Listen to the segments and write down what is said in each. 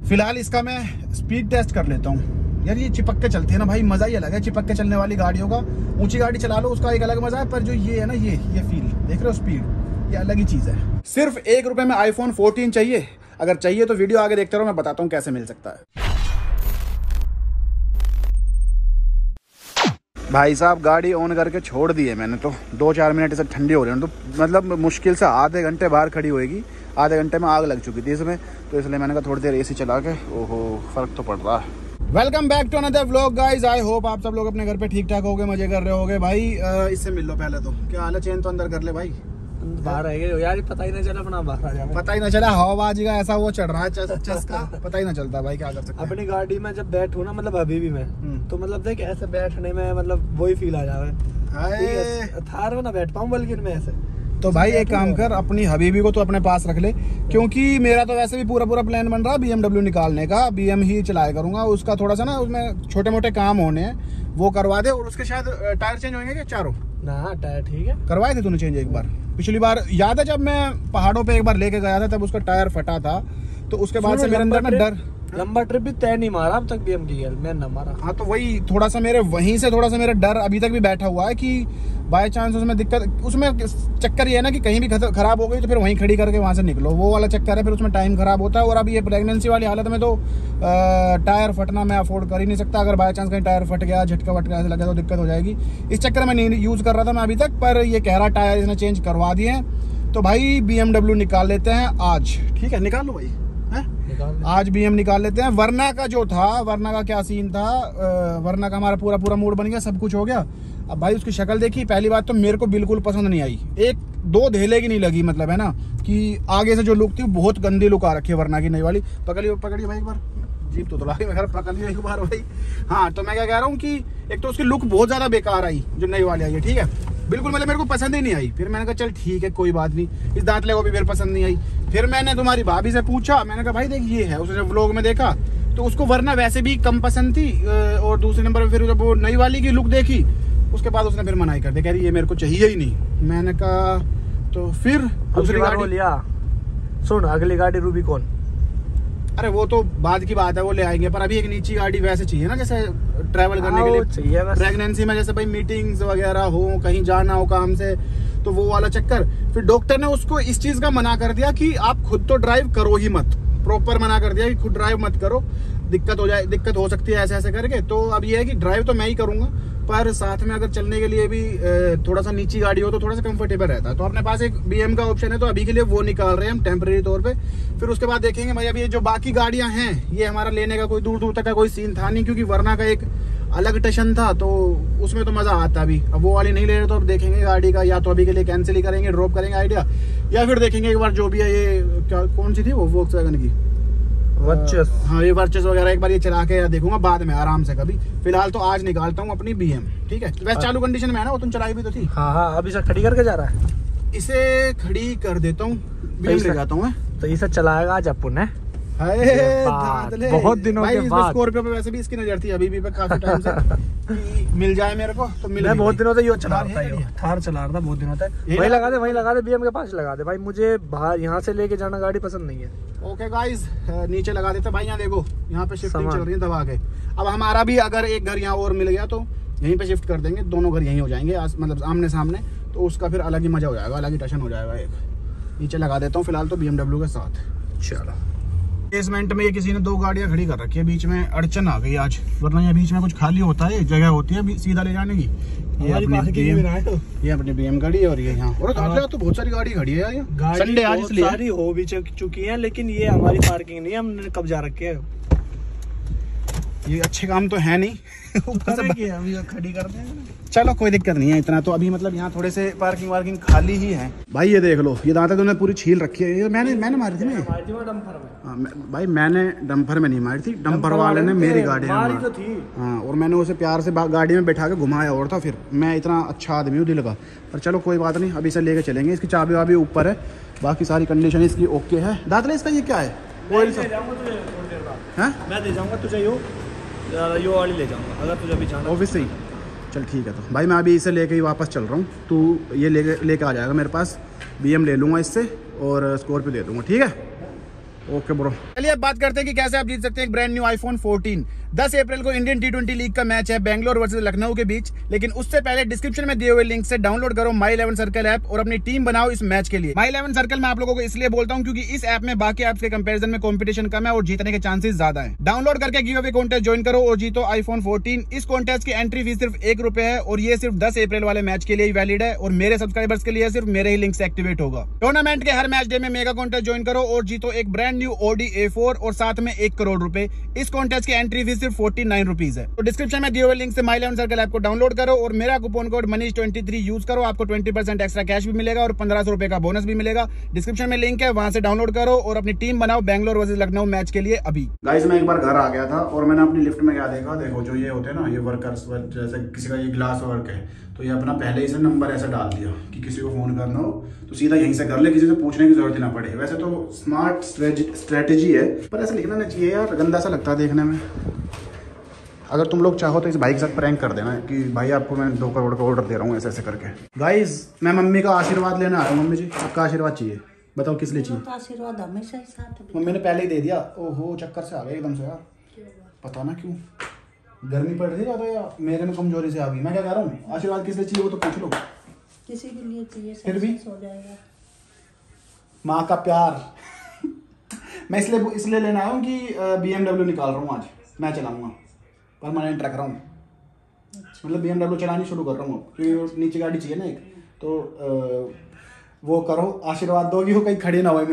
फिलहाल इसका मैं स्पीड टेस्ट कर लेता हूँ। यार ये चिपक के चलती है ना भाई, मजा ही अलग है चिपक के चलने वाली गाड़ियों का। ऊंची गाड़ी चला लो उसका एक अलग मजा है, पर जो ये है ना ये फील देख रहे हो, स्पीड, ये अलग ही चीज है। सिर्फ 1 रुपए में iPhone 14 चाहिए? अगर चाहिए तो वीडियो आगे देखते रहो, मैं बताता हूँ कैसे मिल सकता है। भाई साहब गाड़ी ऑन करके छोड़ दी है मैंने, तो 2-4 मिनट से ठंडी हो रही है, तो मतलब मुश्किल से आधे घंटे बाहर खड़ी होएगी। आधे घंटे में आग लग चुकी थी इसमें, तो इसलिए मैंने कहा थोड़ी देर एसी चला के, ओहो फर्क तो पड़ रहा है। Welcome back to another vlog guys. I hope आप सब लोग अपने घर पे ठीक ठाक होगे, मजे कर रहे होगे। भाई इससे मिल लो पहले तो। क्या हाल है? चेन तो अंदर कर ले भाई। बाहर आएंगे यार, पता ही नहीं चला अपना बाहर आ जाए, पता ही ना चला हवाबाजी का ऐसा वो चढ़ रहा है चस का, पता ही ना चलता भाई, क्या कर सकते हैं। अपनी गाड़ी में जब बैठू ना, मतलब अभी भी मैं तो मतलब देख ऐसे बैठने में मतलब वही फील आ जावे। थार में ना बैठ पाऊं बल्कि मैं ऐसे। तो भाई एक काम कर, अपनी हबीबी को तो अपने पास रख ले, क्योंकि मेरा तो वैसे भी पूरा प्लान बन रहा है BMW निकालने का। BM ही चलाया करूंगा, उसका थोड़ा सा ना उसमें छोटे मोटे काम होने हैं, वो करवा दे। और उसके शायद टायर चेंज होंगे क्या चारों? ना टायर ठीक है, करवाए थे तूने चेंज एक बार पिछली बार, याद है जब मैं पहाड़ों पे एक बार लेके गया था, तब उसका टायर फटा था। तो उसके बाद से मेरे अंदर ना डर, लंबा ट्रिप भी तय नहीं मारा अब तक BM की, मैं ना मारा। हाँ तो वही थोड़ा सा मेरे वहीं से थोड़ा सा मेरा डर अभी तक भी बैठा हुआ है कि बाय चांस उसमें दिक्कत, उसमें चक्कर ये है ना कि कहीं भी खराब हो गई तो फिर वहीं खड़ी करके वहां से निकलो, वो वाला चक्कर है, फिर उसमें टाइम खराब होता है। और अभी ये प्रेगनेंसी वाली हालत में तो टायर फटना मैं अफोर्ड कर ही नहीं सकता। अगर बाय चांस कहीं टायर फट गया, झटका वटका ऐसे लगा तो दिक्कत हो जाएगी। इस चक्कर में नहीं यूज कर रहा था मैं अभी तक, पर ये कह रहा टायर इसने चेंज करवा दिए हैं, तो भाई BMW निकाल लेते हैं आज। ठीक है निकाल लो भाई, आज BM निकाल लेते हैं। वरना का जो था, वरना का क्या सीन था, वरना का हमारा पूरा मूड बन गया, सब कुछ हो गया। अब भाई उसकी शक्ल देखी, पहली बात तो मेरे को बिल्कुल पसंद नहीं आई, 1-2 धेले की नहीं लगी, मतलब है ना कि आगे से जो लुक थी बहुत गंदी लुक आ रखी है वरना की नई वाली। पकड़िए भाई एक बार, जीप तो लागे मैं पकड़ लिया एक बार भाई। हाँ तो मैं क्या कह रहा हूँ कि एक तो उसकी लुक बहुत ज्यादा बेकार आई जो नई वाली आई है, ठीक है बिल्कुल, मतलब मेरे को पसंद ही नहीं आई। फिर मैंने कहा चल ठीक है कोई बात नहीं, इस दांतले को भी मेरे पसंद नहीं आई। फिर मैंने तुम्हारी भाभी से पूछा, मैंने कहा भाई देख ये है, उसने व्लॉग में देखा तो उसको वरना वैसे भी कम पसंद थी, और दूसरे नंबर पर फिर जब वो नई वाली की लुक देखी उसके बाद उसने फिर मनाई कर दी, कह रही ये मेरे को चाहिए ही नहीं। मैंने कहा तो फिर दूसरी गाड़ी लिया। सुन अगली गाड़ी रूबिकॉन, अरे वो तो बाद की बात है, वो ले आएंगे, पर अभी एक नीची गाड़ी वैसे चाहिए ना, जैसे ट्रैवल करने के लिए चाहिए प्रेगनेंसी में, जैसे भाई मीटिंग्स वगैरह हो, कहीं जाना हो काम से, तो वो वाला चक्कर। फिर डॉक्टर ने उसको इस चीज का मना कर दिया कि आप खुद तो ड्राइव करो ही मत, प्रॉपर मना कर दिया कि खुद ड्राइव मत करो, दिक्कत हो सकती है ऐसे करके। तो अब ये है कि ड्राइव तो मैं ही करूंगा, पर साथ में अगर चलने के लिए भी थोड़ा सा नीची गाड़ी हो तो थोड़ा सा कंफर्टेबल रहता है। तो अपने पास एक BM का ऑप्शन है, तो अभी के लिए वो निकाल रहे हैं हम टेम्परेरी तौर पे। फिर उसके बाद देखेंगे भाई, अभी ये जो बाकी गाड़ियां हैं ये हमारा लेने का कोई दूर तक का कोई सीन था नहीं, क्योंकि वरना का एक अलग टशन था तो उसमें तो मजा आता भी। अब वो वाली नहीं ले रहे तो अब देखेंगे गाड़ी का, या तो अभी के लिए कैंसिल ही करेंगे, ड्रॉप करेंगे आइडिया, या फिर देखेंगे एक बार जो भी है ये क्या कौन सी थी वो वोक्सवैगन की वर्चस, हाँ ये वर्चस वगैरह एक बार ये चला के देखूंगा बाद में आराम से कभी। फिलहाल तो आज निकालता हूँ अपनी BM, ठीक है। वैसे चालू कंडीशन में है ना, वो तुम चलाई भी तो थी। हाँ अभी से खड़ी करके जा रहा है, इसे खड़ी कर देता हूँ, BM ले जाता हूँ। तो इसे चलाएगा आज अपन है बहुत दिनों के बाद। स्कॉर्पियो पे वैसे भी इसकी नजर थी अभी भी काफी टाइम से कि मिल जाए मेरे को, तो मिल। मैं बहुत दिनों से ये चला रहा था, थार चला रहा था बहुत दिनों तक। वहीं लगा दे BM के पास लगा दे भाई, मुझे बाहर यहाँ से लेके जाना गाड़ी पसंद नहीं है। ओके गाइस नीचे लगा देते भाई, यहाँ देखो यहाँ पे शिफ्टिंग चल रही है दबा के। अब हमारा भी अगर एक घर यहाँ और मिल गया तो यहीं पे शिफ्ट कर देंगे, दोनों घर यहीं हो जाएंगे मतलब आमने सामने, तो उसका फिर अलग ही मजा हो जाएगा, अलग ही टशन हो जाएगा। एक नीचे लगा देता हूँ फिलहाल तो BMW के साथ। चलो बेसमेंट में ये किसी ने 2 गाड़ियां खड़ी कर रखी है, बीच में अड़चन आ गई आज, वरना ये बीच में कुछ खाली होता है, जगह होती है सीधा ले जाने की। ये अपनी BM गाड़ी है, और ये यहाँ और तो बहुत सारी गाड़ी खड़ी है यार, संडे आज इसलिए सारी हो भी चुकी है, लेकिन ये हमारी पार्किंग नहीं है, हमने कब्जा रखे है। ये अच्छे काम तो है नहीं अभी खड़ी करते हैं, चलो कोई दिक्कत नहीं है इतना तो। अभी मतलब यहाँ थोड़े से पार्किंग खाली ही है भाई। ये देख लो, ये दांतें तुमने पूरी छील रखी है, ये मैंने मारी थी ना भाई, मैंने डंपर में नहीं मारी थी, डंपर वाले ने मेरी गाड़ी में मारी तो थी। हाँ और मैंने उसे प्यार से गाड़ी में बैठा के घुमाया और था, फिर मैं इतना अच्छा आदमी हूँ दिल का। पर चलो कोई बात नहीं, अभी से लेके चलेंगे। इसकी चाबी वाबी ऊपर है, बाकी सारी कंडीशन इसकी ओके है। दांतले इसका ये क्या है, मैं दे जाऊंगा तुझे, यो वाली ले जाऊंगा अगर तुझे भी जाना ऑफिस से ही। चल ठीक है, तो भाई मैं अभी इसे लेके ही वापस चल रहा हूँ, तू ये लेके आ जाएगा मेरे पास, BM ले लूँगा इससे और स्कॉर्पियो दे दूँगा, ठीक है। ओके ब्रो, चलिए अब बात करते हैं कि कैसे आप जीत सकते हैं एक ब्रांड न्यू आईफोन 14। 10 अप्रैल को इंडियन T20 लीग का मैच है बेंगलोर वर्सेस लखनऊ के बीच। लेकिन उससे पहले डिस्क्रिप्शन में दिए हुए लिंक से डाउनलोड करो My11 सर्कल ऐप और अपनी टीम बनाओ इस मैच के लिए। My11 सर्कल मैं आप लोगों को इसलिए बोलता हूं क्योंकि इस ऐप में बाकी ऐप्स के कंपैरिजन में कंपटीशन कम है और जीतने के चांसेस ज्यादा है। डाउनलोड करके गिव अवे कॉन्टेस्ट ज्वाइन करो और जीतो आईफोन 14। इस कॉन्टेस्ट की एंट्री फीस सिर्फ ₹1 है और ये सिर्फ 10 अप्रैल वाले मैच के लिए वैलिड है और मेरे सब्सक्राइबर्स के लिए सिर्फ मेरे ही लिंक से एक्टिवेट होगा। टूर्नामेंट के हर मैच डे में मेगा कॉन्टेस्ट ज्वाइन करो और जीतो एक ब्रांड न्यू Audi A4 और साथ में 1 करोड़ रुपए। इस कॉन्टेस्ट की एंट्री फीस सिर्फ 49 रुपीज है। तो डिस्क्रिप्शन में दिए हुए लिंक से My11 सर्कल ऐप को डाउनलोड करो और मेरा कूपन कोड Manish23 यूज करो। आपको 20% एक्स्ट्रा कैश भी मिलेगा और 1500 रुपए का बोनस भी मिलेगा। डिस्क्रिप्शन में लिंक है, वहां से डाउनलोड करो और अपनी टीम बनाओ बेंगलोर वर्सेस लखनऊ मैच के लिए अभी। गाइस मैं एक बार घर आ गया था और मैंने अपनी लिफ्ट में क्या देखा, देखो जो ये होते हैं ना, ये वर्कर्स, जैसे किसी का ये ग्लास वर्क है तो ये अपना पहले ही से नंबर ऐसा डाल दिया कि किसी को फोन करना हो तो सीधा यहीं से कर ले, किसी से पूछने की जरूरत ही ना पड़े। वैसे तो स्मार्ट स्ट्रेटेजी है पर ऐसा लिखना नहीं चाहिए यार, गंदा सा लगता है देखने में। अगर तुम लोग चाहो तो इस भाई के साथ प्रैंक कर देना कि भाई आपको मैं 2 करोड़ का ऑर्डर दे रहा हूँ ऐसे ऐसे करके। गाइज मैं मम्मी का आशीर्वाद लेना आया हूँ। मम्मी जी आपका आशीर्वाद चाहिए, बताओ किस लिए चाहिए? तो आशीर्वाद हमेशा ही साथ है। मम्मी ने पहले ही दे दिया। ओहो चक्कर से आ गए एकदम से यार, पता ना क्यों। गर्मी पड़ रही है या मेरे में कमजोरी से आ गई। मैं क्या कह रहा हूँ, आशीर्वाद किस लिए चाहिए वो तो पूछ लो। किसी के लिए चाहिए, फिर भी हो जाएगा। माँ का प्यार। मैं इसलिए लेना आया हूँ कि BMW निकाल रहा हूँ आज, मैं चलाऊंगा, परमानेंट रख रहा हूँ। मतलब BMW चलानी शुरू कर रहा हूँ क्योंकि नीचे गाड़ी चाहिए ना एक, तो वो करो, आशीर्वाद दोगी हो कहीं खड़ी ना हो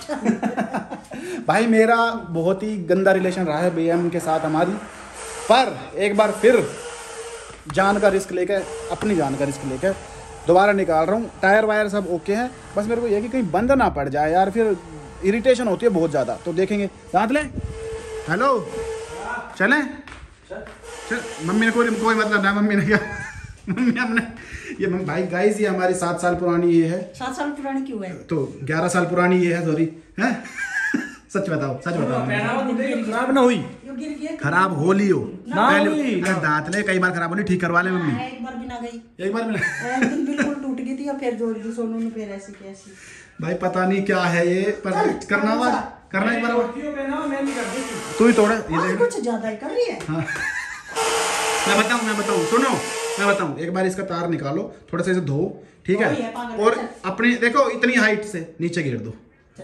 मेरे। भाई मेरा बहुत ही गंदा रिलेशन रहा है BM के साथ हमारी, पर एक बार फिर जान का रिस्क लेकर, अपनी जान का रिस्क लेकर दोबारा निकाल रहा हूँ। टायर वायर सब ओके हैं, बस मेरे को ये कि कहीं बंद ना पड़ जाए यार, फिर इरिटेशन होती है बहुत ज़्यादा। तो देखेंगे। दांत ले, हेलो चलें? चल मम्मी ने कोई मतलब ना, मम्मी ने क्या मम्मी हमने ये भाई गाइस ये हमारी 7 साल पुरानी ये है। 7 साल पुरानी क्यों है? तो 11 साल पुरानी ये है, सॉरी है। सच बताओ, सच बताओ। खराब ना हुई, खराब हो ली हो पहले दांत ले, कई बार खराब होली, ठीक करवा ले मम्मी। एक बार भी ना गई, एक बार भी ना। एक दिन बिल्कुल टूट गई थी और फिर जोड़ दी सोनू ने, फिर ऐसी कैसी। भाई पता नहीं क्या है ये, पर करना हुआ करना एक बार। तू ही तोड़, ये कुछ ज्यादा ही कर रही है। हाँ। मैं बताऊं सुनो, मैं बताऊं, एक बार इसका तार निकालो, थोड़ा सा इसे धो, ठीक है, और अपनी देखो इतनी हाइट से नीचे गिर दो।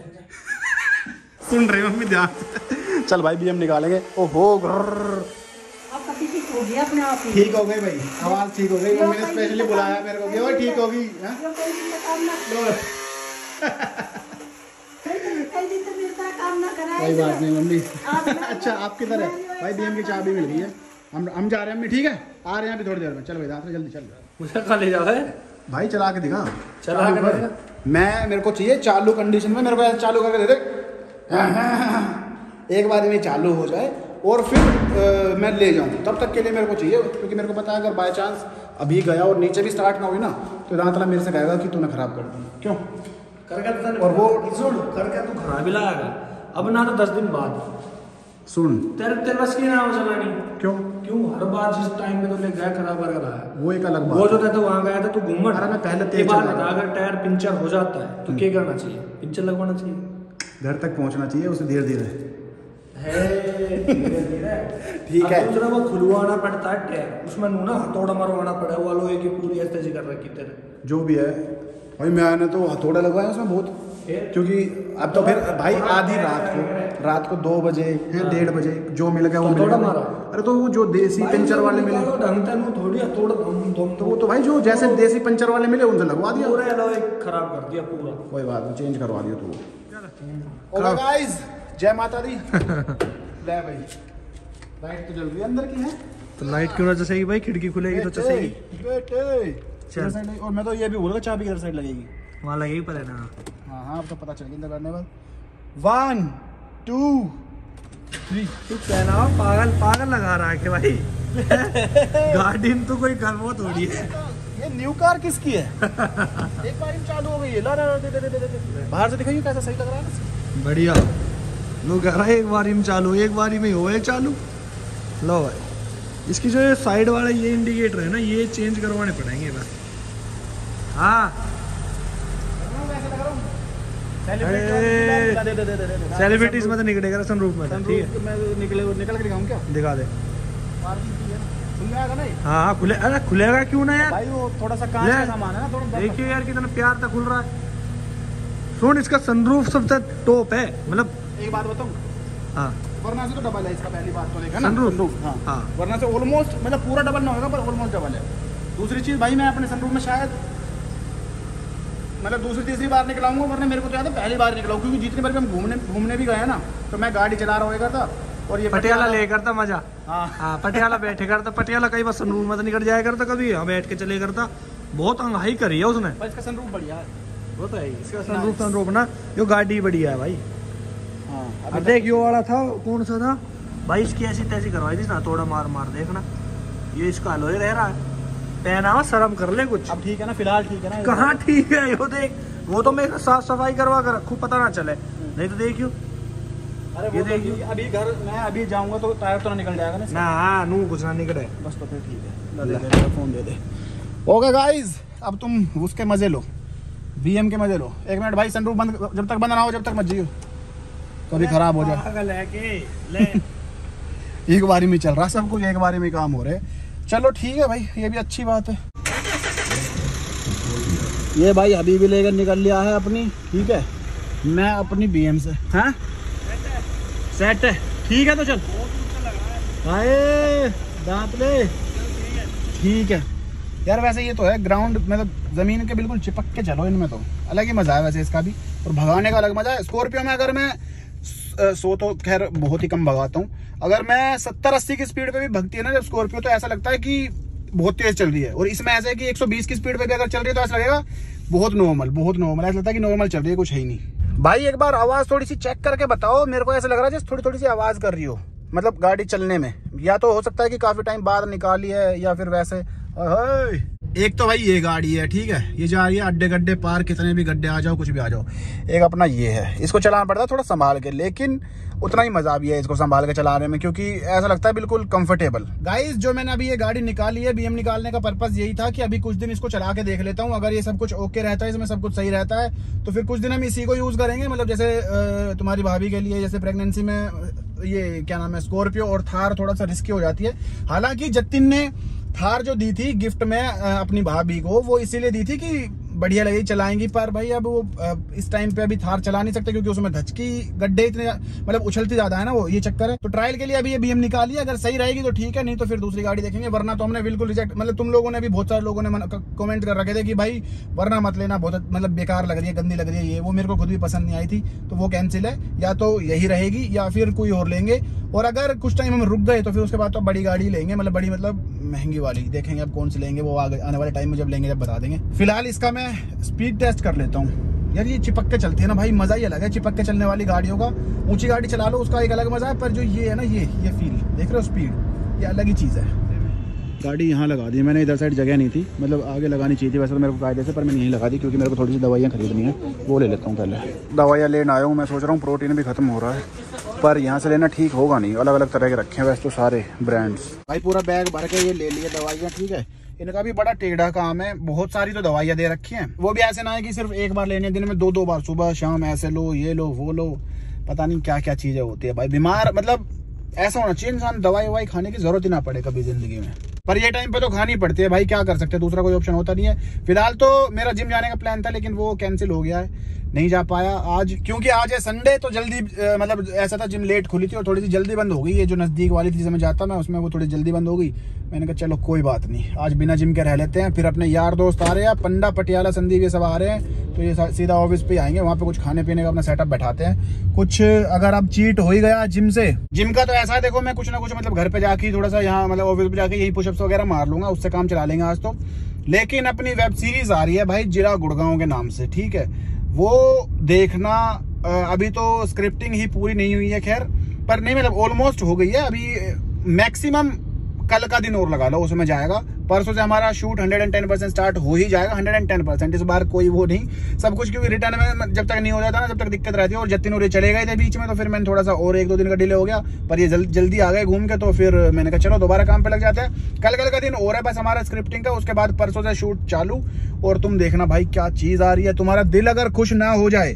सुन रहे हो मम्मी ध्यान से। चल भाई BM निकालेंगे। ओहो ठीक हो गया अपने आप ही, ठीक हो गई भाई, आवाज ठीक हो गई। मम्मी ने स्पेशली बुलाया मेरे को कि वो ठीक होगी। कोई बात नहीं मम्मी। अच्छा आप किधर है भाई? BM की चाबी मिल गई है, हम जा रहे हैं मम्मी, ठीक है, आ रहे हैं अभी थोड़ी देर में। चल भाई दांत जल्दी चल। मुझे कहाँ ले जाओ है भाई? चला के दिखा, चला के मैं मेरे को चाहिए चालू कंडीशन में, मेरे को चालू करके दे दे। एक बार में चालू हो जाए और फिर मैं ले जाऊँ, तब तक के लिए मेरे को चाहिए, क्योंकि मेरे को पता है अगर बाय चांस अभी गया और नीचे भी स्टार्ट ना हुई ना तो दांतला मेरे से कहेगा कि तूने खराब कर दिया। क्यों करके? और वो सुन करके तू खराब ही लाएगा अब ना, तो 10 दिन बाद सुन तेरे बस की ना हो चलानी। क्यों हर बार जिस टाइम पे तो ले गया खराब कर रहा है, वो एक अलग बात। वो जो था तो वहाँ गया था, तू घूमट। अरे मैं पहले तेज बात बता, अगर टायर पंचर हो जाता है तो क्या करना चाहिए? पंचर लगवाना चाहिए, घर तक पहुंचना चाहिए, उसे धीरे धीरे ठीक है। दूसरा वो खुलवाना पड़ता है टायर, उसमें ना हथौड़ा मरवाना पड़ा, वो लोहे की पूरी ऐसे कर रखी तेरे। जो भी है भाई, मैंने तो हथौड़ा लगवाया उसमें बहुत, क्योंकि अब तो फिर भाई आधी रात को 2 बजे या 1:30 बजे जो मिल गया वो मिल गया। अरे तो वो जो देसी पंचर वाले मिले, तो वो तो भाई जो जैसे देसी पंचर वाले मिले उनसे लगवा दिया, खराब कर दिया पूरा। कोई बात नहीं, चेंज करवा दिया तो। ओके गाइस, जय माता दी। ले भाई, लाइट तो जल रही है अंदर की है, तो लाइट क्यों ना जैसे भाई, खिड़की खुलेगी तो जैसेगी चल। और मैं तो ये भी बोलूँगा चाबी किधर साइड लगेगी? वहाँ लगेगी पर है ना। हाँ अब तो पता चल गया अंदर बैठने बाद। 1 2 3। तू कहना पागल लगा रहा है कि भाई गाड़ी तो कोई कर वो थोड़ी है। ये न्यू कार किसकी है? एक बार चालू हो गई है, ला दे बाहर से दिखाइए कैसा सही लग रहा है। बढ़िया लोग कह रहा है एक बारी में चालू, एक बारी में हो चालू। लो भाई, इसकी जो साइड वाला ये इंडिकेटर है ना, ये चेंज करवाने पड़ेंगे बस। हाँ सेलिब्रिटीज में तो निकलेगा सनरूफ में, ठीक है निकल के दिखाऊं क्या? दिखा दे। खुल जाएगा ना? हाँ खुले, अरे खुलेगा क्यों ना यार भाई, वो थोड़ा सा कांच का सामान है ना, थोड़ा देखियो यार कितना प्यार तक खुल रहा है। सुन, इसका सनरूफ सबसे टॉप है, मतलब एक बात बताऊं, हाँ वरना से तो डबल है इसका, पहली बात तो देखा ना सनरूफ। हाँ, हाँ वरना से ऑलमोस्ट, मतलब पूरा डबल ना होगा पर ऑलमोस्ट डबल है। दूसरी चीज भाई, मैं अपने सनरूफ में शायद मतलब दूसरी तीसरी बार निकला हूँ, वरना मेरे को तो याद है पहली बार निकला हूँ, क्योंकि जितनी बार भी हम घूमने भी गए ना, तो मैं गाड़ी चला रहा होगा था और ये पटियाला लेकर था मजा। हाँ हाँ पटियाला बैठे करता, पटियाला कई बार सनरूफ में तो निकल जाया करता, कभी यहाँ बैठ के चले करता, बहुत अंगाई करी है उसने। पर इसका सनरूफ बढ़िया है, वो तो है इसका सनरूफ ना, यो गाड़ी बढ़िया है भाई। हाँ अब देख यो वाला था, कौन सा था भाई, इसकी ऐसी तैसी करवाई थी ना, थोड़ा मार मार देखना, ये इसका अलोए रह रहा है, पहना हुआ शर्म कर ले कुछ। अब ठीक है ना, फिलहाल ठीक है ना? कहाँ ठीक है, यो देख, वो तो मैं साफ सफाई करवा कर रखूँ, पता ना चले, नहीं तो देखियो। अरे वो देखिए, अभी घर मैं अभी जाऊंगा तो टायर तो ना निकल जाएगा ना? ना नू कुछ ना निकले बस, तो फिर ठीक है, दे फोन दे दे। ओके गाइस, अब तुम उसके मजे लो, BM के मजे लो। एक मिनट भाई, सनरूफ बंद, जब तक बंद ना हो जब तक मत जियो, कभी खराब हो जाए। एक बारी में चल रहा सब कुछ, एक बारी में काम हो रहे। चलो ठीक है भाई, ये भी अच्छी बात है। ये भाई अभी भी लेकर निकल लिया है अपनी, ठीक है, मैं अपनी BM से। हाँ सेट है, ठीक है तो चल दांत ले, ठीक है यार। वैसे ये तो है ग्राउंड, मतलब जमीन के बिल्कुल चिपक के चलो, इनमें तो अलग ही मजा है वैसे इसका भी, और भगाने का अलग मजा है। स्कॉर्पियो में अगर मैं 100 तो खैर बहुत ही कम भगाता हूँ, अगर मैं 70-80 की स्पीड पे भी भगती है ना जब स्कॉर्पियो, तो ऐसा लगता है कि बहुत तेज चल रही है। और इसमें ऐसा है कि 120 की स्पीड पे भी अगर चल रही है तो ऐसा लगेगा बहुत नॉर्मल, ऐसा लगता है कि नॉर्मल चल रही है, कुछ है ही नहीं। भाई एक बार आवाज थोड़ी सी चेक करके बताओ, मेरे को ऐसा लग रहा है जैसे थोड़ी सी आवाज कर रही हो, मतलब गाड़ी चलने में, या तो हो सकता है कि काफी टाइम बाद निकाली है, या फिर वैसे। एक तो भाई ये गाड़ी है, ठीक है, ये जा रही है अड्डे गड्डे पार, कितने भी गड्ढे आ जाओ, कुछ भी आ जाओ। एक अपना ये है, इसको चलाना पड़ता है थोड़ा संभाल के, लेकिन उतना ही मजा भी है इसको संभाल के चलाने में, क्योंकि ऐसा लगता है बिल्कुल कंफर्टेबल। गाइस, जो मैंने अभी ये गाड़ी निकाली है, BM निकालने का पर्पस यही था कि अभी कुछ दिन इसको चला के देख लेता हूँ, अगर ये सब कुछ ओके रहता है, इसमें सब कुछ सही रहता है, तो फिर कुछ दिन हम इसी को यूज करेंगे। मतलब जैसे तुम्हारी भाभी के लिए, जैसे प्रेगनेंसी में ये क्या नाम है, स्कॉर्पियो और थार थोड़ा सा रिस्की हो जाती है। हालांकि जतिन ने थार जो दी थी गिफ्ट में अपनी भाभी को, वो इसीलिए दी थी कि बढ़िया लगी चलाएंगी, पर भाई अब वो इस टाइम पे अभी थार चला नहीं सकते, क्योंकि उसमें धचकी गड्ढे इतने, मतलब उछलती ज्यादा है ना, वो ये चक्कर है। तो ट्रायल के लिए अभी ये BM निकाली है, अगर सही रहेगी तो ठीक है, नहीं तो फिर दूसरी गाड़ी देखेंगे, वरना तो हमने बिल्कुल रिजेक्ट। मतलब तुम लोगों ने भी, बहुत सारे लोगों ने कमेंट कर रखे थे कि भाई वरना मत लेना, बहुत मतलब बेकार लग रही है, गंदी लग रही है, ये वो मेरे को खुद भी पसंद नहीं आई थी, तो वो कैंसिल है, या तो यही रहेगी या फिर कोई और लेंगे। और अगर कुछ टाइम हम रुक गए तो फिर उसके बाद तो बड़ी गाड़ी लेंगे, मतलब बड़ी मतलब महंगी वाली, देखेंगे अब कौन सी लेंगे, वो आने वाले टाइम में जब लेंगे जब बता देंगे। फिलहाल इसका मैं स्पीड टेस्ट कर लेता हूँ। यार ये चिपक के चलती है ना भाई, मजा ही अलग है चिपक के चलने वाली गाड़ियों का। ऊंची गाड़ी चला लो उसका एक अलग मजा है, पर जो ये है ना, ये फील देख रहे हो, स्पीड, ये अलग ही चीज है। गाड़ी यहाँ लगा दी मैंने, इधर साइड जगह नहीं थी, मतलब आगे लगानी चाहिए थी वैसे तो मेरे को कायदे से, पर मैंने यहीं लगा दी, क्योंकि मेरे को थोड़ी सी दवाइयाँ खरीदनी है, वो ले लेता हूँ पहले। दवाइयाँ लेने आया हूँ, मैं सोच रहा हूँ प्रोटीन भी खत्म हो रहा है, पर यहाँ से लेना ठीक होगा नहीं, अलग अलग तरह के रखे हैं वैसे तो सारे ब्रांड्स। भाई पूरा बैग भर के ये ले लिए दवाइयाँ, ठीक है। इनका भी बड़ा टेढ़ा काम है, बहुत सारी तो दवाइयाँ दे रखी हैं, वो भी ऐसे ना है कि सिर्फ एक बार लेनी है, दिन में 2-2 बार, सुबह शाम, ऐसे लो, ये लो, वो लो, पता नहीं क्या क्या चीजें होती है भाई। बीमार मतलब ऐसा होना चाहिए इंसान दवाई ववाई खाने की जरूरत ही ना पड़े कभी जिंदगी में, पर ये टाइम पे तो खानी पड़ती है भाई, क्या कर सकते हैं, दूसरा कोई ऑप्शन होता नहीं है। फिलहाल तो मेरा जिम जाने का प्लान था, लेकिन वो कैंसिल हो गया है, नहीं जा पाया आज, क्योंकि आज है संडे, तो जल्दी मतलब ऐसा था, जिम लेट खुली थी और थोड़ी सी जल्दी बंद हो गई। ये जो नजदीक वाली थी जिसमें मैं जाता मैं, उसमें वो थोड़ी जल्दी बंद हो गई। मैंने कहा चलो कोई बात नहीं, आज बिना जिम के रह लेते हैं। फिर अपने यार दोस्त आ रहे हैं, पंडा, पटियाला, संदीप, ये सब आ रहे हैं, तो ये सीधा ऑफिस पे आएंगे, वहाँ पे कुछ खाने पीने का अपना सेटअप बैठाते हैं कुछ। अगर अब चीट हो ही गया जिम से, जिम का तो ऐसा है देखो, मैं कुछ ना कुछ मतलब घर पे जाके थोड़ा सा यहाँ मतलब ऑफिस पे जाके यही पुशअप्स वगैरह मार लूंगा, उससे काम चला लेंगे आज तो। लेकिन अपनी वेब सीरीज आ रही है भाई जिरा गुड़गांव के नाम से, ठीक है, वो देखना। अभी तो स्क्रिप्टिंग ही पूरी नहीं हुई है खैर, पर नहीं मतलब ऑलमोस्ट हो गई है, अभी मैक्सिमम कल का दिन और लगा लो उसमें जाएगा। परसों से हमारा शूट 110% स्टार्ट हो ही जाएगा, 110%। इस बार कोई वो नहीं, सब कुछ क्योंकि रिटर्न में जब तक नहीं हो जाता ना, जब तक दिक्कत रहती है। और जतिन और चले गए थे बीच में, तो फिर मैंने थोड़ा सा और 1-2 दिन का डिले हो गया, पर ये जल्दी आ गए घूम के, तो फिर मैंने कहा चलो दोबारा काम पे लग जाते हैं। कल का दिन और है बस हमारा स्क्रिप्टिंग का, उसके बाद परसों से शूट चालू। और तुम देखना भाई क्या चीज आ रही है, तुम्हारा दिल अगर खुश ना हो जाए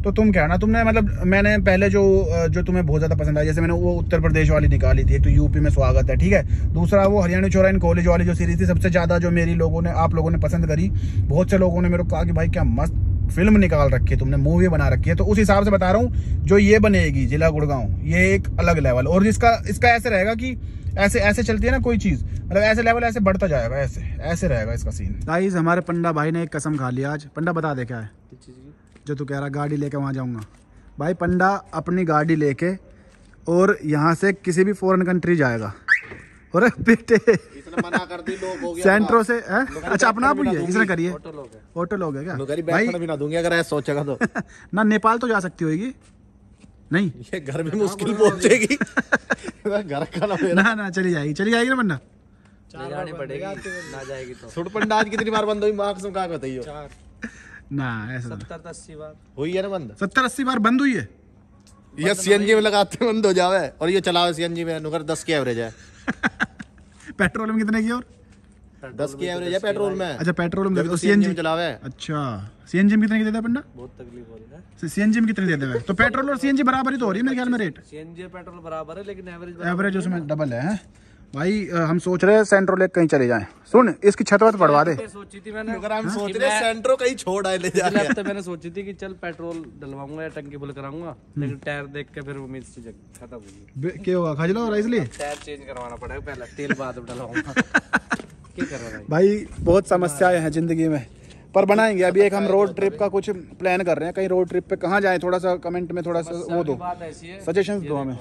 तो तुम क्या ना, तुमने मतलब मैंने पहले जो तुम्हें बहुत ज्यादा पसंद आई, जैसे मैंने वो उत्तर प्रदेश वाली निकाली थी, एक तो यूपी में स्वागत है, ठीक है। दूसरा वो हरियाणा चोरा इन कॉलेज वाली जो सीरीज थी, सबसे ज्यादा जो आप लोगों ने पसंद करी। बहुत से लोगों ने मेरे को कहा कि भाई क्या मस्त फिल्म निकाल रखी है तुमने, मूवी बना रखी है। तो उस हिसाब से बता रहा हूँ, जो ये बनेगी जिला गुड़गांव, ये एक अलग लेवल। और इसका ऐसे रहेगा कि ऐसे चलती है ना कोई चीज, मतलब ऐसे लेवल ऐसे बढ़ता जाएगा, ऐसे रहेगा इसका सीन। गाइस हमारे पंडा भाई ने एक कसम खा लिया आज। पंडा बता दे क्या है जो तू कह रहा गाड़ी लेके वहां जाऊंगा। भाई पंडा अपनी गाड़ी लेके और यहाँ से किसी भी फॉरेन कंट्री जाएगा। और बेटे मना कर दी, लोग हो गया सेंट्रो से है? अच्छा अपना आप ही है, इसने करिए ऑटो लोग है क्या भाई? भी ना दूंगी अगर ऐसा सोचेगा तो। ना नेपाल तो जा सकती होगी, नहीं ये घर में मुश्किल पहुंचेगी। घर का ना चली जाएगी ना बंदा, जानी पड़ेगी ना जाएगी तो। सुट पंडा आज कितनी बार बंद हुई मार्क्स में कहा बताइयो? ना ऐसा 70-80 बार हुई है ना बंद, 70-80 बार बंद हुई है। ये सीएनजी में लगाते बंद हो जावे और ये चलावे सीएनजी में, नुकर 10 की एवरेज है। पेट्रोल में कितने की और 10 की एवरेज है पेट्रोल में। अच्छा पेट्रोल में तो सीएनजी में चलावे। अच्छा सीएनजी में कितने की देता है पंडा? बहुत तकलीफ हो रही है। सीएनजी में कितने देते हैं? तो पेट्रोल और सीएनजी बराबर ही तो हो रही है मेरे ख्याल में रेट। सीएनजी पेट्रोल बराबर है लेकिन एवरेज उसमें डबल है। भाई हम सोच रहे हैं सेंट्रो लेक कहीं चले जाएं। सुन इसकी छत वत पड़वा दे। सोची थी मैंने, मगर हम सोच रहे सेंट्रो कहीं छोड़ आए ले जाके। तो मैंने सोची थी कि चल पेट्रोल डलवाऊंगा या टंकी फुल कराऊंगा, लेकिन टायर देख के फिर उम्मीद से खत्म हो गई। क्या होगा खा लो इसलिए टायर चेंज करवाना पड़ेगा पहले, तेल बाद में डलवाऊंगा। क्या कर रहा है भाई? बहुत समस्याएं हैं जिंदगी में, पर बनाएंगे। अभी एक हम रोड ट्रिप का कुछ प्लान कर रहे हैं, कहीं रोड ट्रिप पे कहाँ जाएं, थोड़ा सा कमेंट में थोड़ा सा वो दो, सजेशंस दो हमें।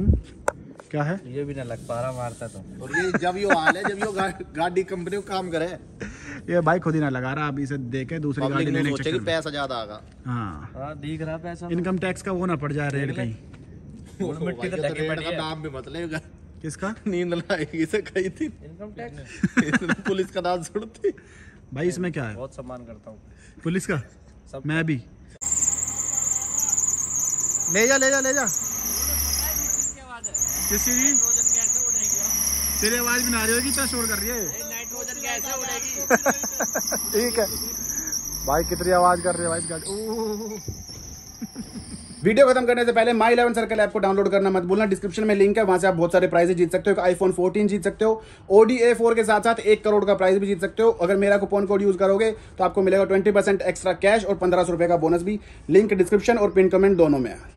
क्या है ये भी ना लग पा रहा मारता तो। और ये जब यो हाल है, जब यो गाड़ी कंपनी को काम करे, ये भाई खुद ही ना लगा रहा, अभी इसे देके दूसरी गाड़ी लेने के चक्कर में पैसा ज्यादा आएगा। हाँ दिख रहा पैसा, इनकम टैक्स का वो ना पड़ जाए रेड कहीं। मिट्टी तो ढकी पड़ी है। नाम भी मत लेगा, किसका? नींद लाएगी से कही थी इनकम टैक्स। पुलिस का नाम सुनती भाई इसमें क्या है? बहुत सम्मान करता हूँ पुलिस का सब। मैं भी ले जा किसी जी तेरी आवाज भी ना रही होगी, इतना शोर कर रही है। नाइट्रोजन गैस उड़ेगी। ठीक है भाई, कितनी आवाज कर रही है भाई इस गाड़ी। वीडियो खत्म करने से पहले माई 11 सर्कल ऐप को डाउनलोड करना मत भूलना। डिस्क्रिप्शन में लिंक है, वहां से आप बहुत सारे प्राइजेस जीत सकते हो। आईफोन 14 जीत सकते हो, Audi A4 के साथ साथ 1 करोड़ का प्राइज भी जीत सकते हो। अगर मेरा कूपन कोड यूज करोगे तो आपको मिलेगा 20% एक्स्ट्रा कैश और 1500 रुपए का बोनस भी। लिंक डिस्क्रिप्शन और पिन कमेंट दोनों में है।